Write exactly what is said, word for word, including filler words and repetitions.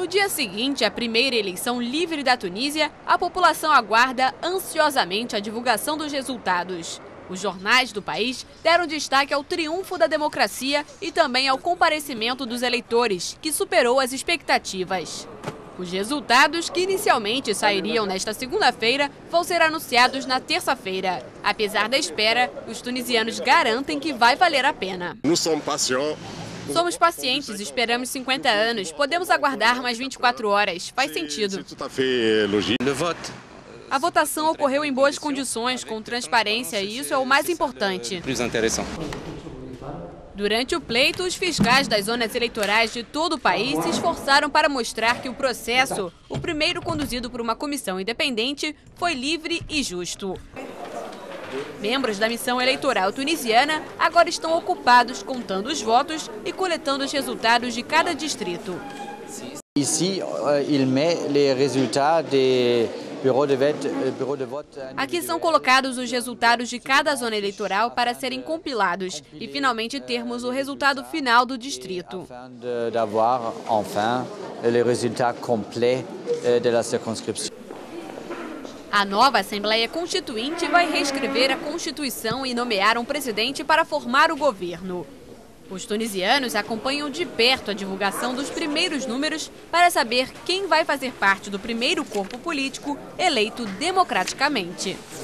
No dia seguinte à primeira eleição livre da Tunísia, a população aguarda ansiosamente a divulgação dos resultados. Os jornais do país deram destaque ao triunfo da democracia e também ao comparecimento dos eleitores, que superou as expectativas. Os resultados, que inicialmente sairiam nesta segunda-feira, vão ser anunciados na terça-feira. Apesar da espera, os tunisianos garantem que vai valer a pena. Somos pacientes, esperamos cinquenta anos, podemos aguardar mais vinte e quatro horas, faz sentido. A votação ocorreu em boas condições, com transparência, e isso é o mais importante. Durante o pleito, os fiscais das zonas eleitorais de todo o país se esforçaram para mostrar que o processo, o primeiro conduzido por uma comissão independente, foi livre e justo. Membros da missão eleitoral tunisiana agora estão ocupados contando os votos e coletando os resultados de cada distrito. Ici, il met les résultats des Aqui são colocados os resultados de cada zona eleitoral para serem compilados e finalmente termos o resultado final do distrito. A nova Assembleia Constituinte vai reescrever a Constituição e nomear um presidente para formar o governo. Os tunisianos acompanham de perto a divulgação dos primeiros números para saber quem vai fazer parte do primeiro corpo político eleito democraticamente.